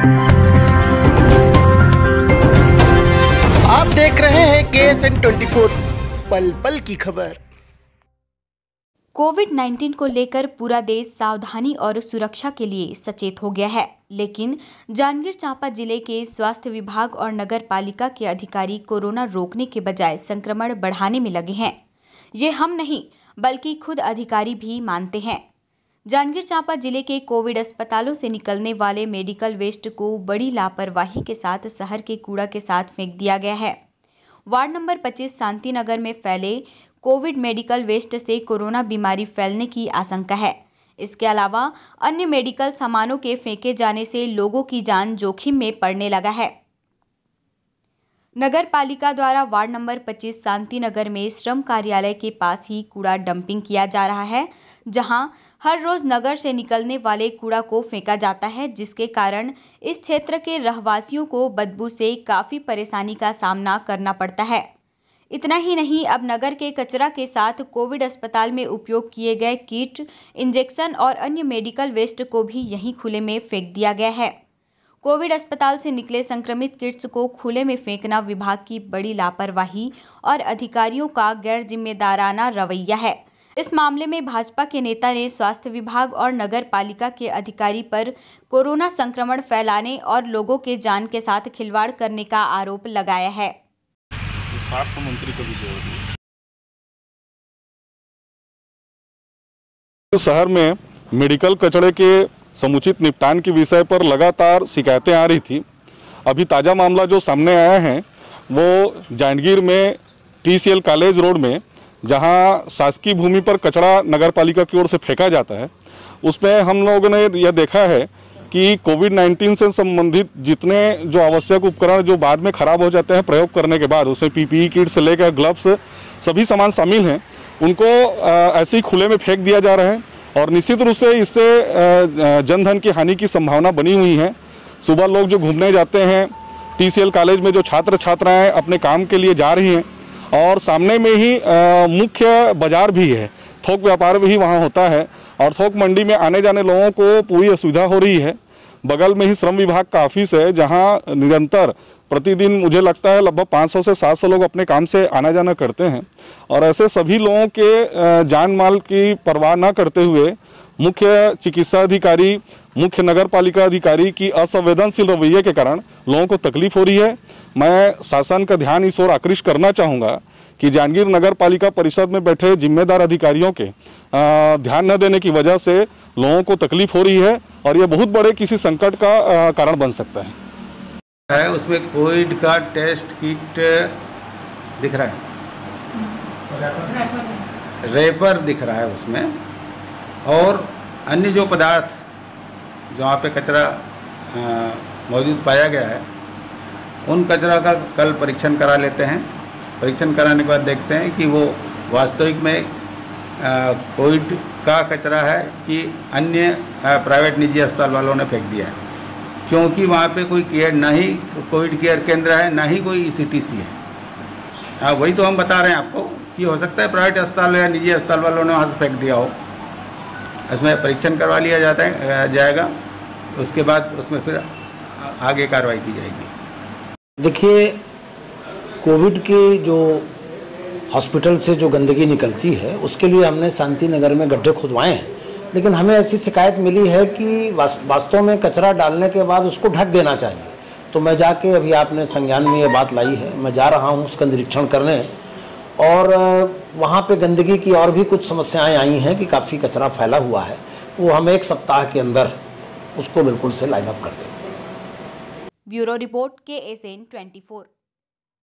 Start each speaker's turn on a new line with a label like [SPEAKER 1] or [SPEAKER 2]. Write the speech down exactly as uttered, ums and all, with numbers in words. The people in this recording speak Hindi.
[SPEAKER 1] आप देख रहे हैं के एस एन ट्वेंटी फोर, पल पल की खबर।
[SPEAKER 2] कोविड उन्नीस को लेकर पूरा देश सावधानी और सुरक्षा के लिए सचेत हो गया है, लेकिन जांजगीर चांपा जिले के स्वास्थ्य विभाग और नगर पालिका के अधिकारी कोरोना रोकने के बजाय संक्रमण बढ़ाने में लगे हैं। ये हम नहीं बल्कि खुद अधिकारी भी मानते हैं। जांजगीर चांपा जिले के कोविड अस्पतालों से निकलने वाले मेडिकल वेस्ट को बड़ी लापरवाही के साथ शहर के कूड़ा के साथ फेंक दिया गया है। वार्ड नंबर पच्चीस शांति नगर में फैले कोविड मेडिकल वेस्ट से कोरोना बीमारी फैलने की आशंका है। इसके अलावा अन्य मेडिकल सामानों के फेंके जाने से लोगों की जान जोखिम में पड़ने लगा है। नगर पालिका द्वारा वार्ड नंबर पच्चीस शांति नगर में श्रम कार्यालय के पास ही कूड़ा डंपिंग किया जा रहा है, जहां हर रोज नगर से निकलने वाले कूड़ा को फेंका जाता है, जिसके कारण इस क्षेत्र के रहवासियों को बदबू से काफी परेशानी का सामना करना पड़ता है। इतना ही नहीं, अब नगर के कचरा के साथ कोविड अस्पताल में उपयोग किए गए किट, इंजेक्शन और अन्य मेडिकल वेस्ट को भी यहीं खुले में फेंक दिया गया है। कोविड अस्पताल से निकले संक्रमित किट्स को खुले में फेंकना विभाग की बड़ी लापरवाही और अधिकारियों का गैर जिम्मेदाराना रवैया है। इस मामले में भाजपा के नेता ने स्वास्थ्य विभाग और नगर पालिका के अधिकारी पर कोरोना संक्रमण फैलाने और लोगों के जान के साथ खिलवाड़ करने का आरोप लगाया है।
[SPEAKER 3] स्वास्थ्य मंत्री को भी जोड़ दिया। शहर में मेडिकल कचरे के समुचित निपटान के विषय पर लगातार शिकायतें आ रही थी। अभी ताज़ा मामला जो सामने आया है वो जांजगीर में T C L college road में, जहां शासकीय भूमि पर कचरा नगर पालिका की ओर से फेंका जाता है, उसमें हम लोगों ने यह देखा है कि कोविड उन्नीस से संबंधित जितने जो आवश्यक उपकरण जो बाद में खराब हो जाते हैं प्रयोग करने के बाद, उसमें पी पी ई किट से लेकर ग्लव्स सभी सामान शामिल हैं, उनको ऐसे ही खुले में फेंक दिया जा रहा है और निश्चित रूप से इससे जनधन की हानि की संभावना बनी हुई है। सुबह लोग जो घूमने जाते हैं, टी सी एल कॉलेज में जो छात्र छात्राएँ अपने काम के लिए जा रही हैं और सामने में ही मुख्य बाजार भी है, थोक व्यापार भी वहाँ होता है और थोक मंडी में आने जाने लोगों को पूरी असुविधा हो रही है। बगल में ही श्रम विभाग का ऑफिस है, जहाँ निरंतर प्रतिदिन मुझे लगता है लगभग पाँच सौ से सात सौ लोग अपने काम से आना जाना करते हैं और ऐसे सभी लोगों के जान माल की परवाह न करते हुए मुख्य चिकित्सा अधिकारी, मुख्य नगर पालिका अधिकारी की असंवेदनशील रवैये के कारण लोगों को तकलीफ हो रही है। मैं शासन का ध्यान इस ओर आकृष्ट करना चाहूँगा कि जांजगीर नगर पालिका परिषद में बैठे जिम्मेदार अधिकारियों के ध्यान न देने की वजह से लोगों को तकलीफ हो रही है और ये बहुत बड़े किसी संकट का कारण बन सकता है।
[SPEAKER 4] है उसमें कोविड का टेस्ट किट दिख रहा है, रेपर दिख रहा है उसमें, और अन्य जो पदार्थ जहाँ पे कचरा मौजूद पाया गया है उन कचरा का कल परीक्षण करा लेते हैं। परीक्षण कराने के बाद देखते हैं कि वो वास्तविक में कोविड का कचरा है कि अन्य प्राइवेट निजी अस्पताल वालों ने फेंक दिया है, क्योंकि वहाँ पे कोई केयर ना ही कोविड केयर केंद्र है, ना ही कोई ई सी टी सी है। हाँ, वही तो हम बता रहे हैं आपको कि हो सकता है प्राइवेट अस्पताल या निजी अस्पताल वालों ने वहाँ से फेंक दिया हो। इसमें परीक्षण करवा लिया जाता है जाएगा, उसके बाद उसमें फिर आगे कार्रवाई की जाएगी।
[SPEAKER 5] देखिए, कोविड की जो हॉस्पिटल से जो गंदगी निकलती है उसके लिए हमने शांति नगर में गड्ढे खुदवाए हैं, लेकिन हमें ऐसी शिकायत मिली है कि वास्तव में कचरा डालने के बाद उसको ढक देना चाहिए। तो मैं जाके, अभी आपने संज्ञान में ये बात लाई है, मैं जा रहा हूँ उसका निरीक्षण करने, और वहाँ पे गंदगी की और भी कुछ समस्याएं आई हैं कि काफ़ी कचरा फैला हुआ है, वो हम एक सप्ताह के अंदर उसको बिल्कुल से लाइन अप कर देंगे।
[SPEAKER 2] Bureau report K S N twenty four.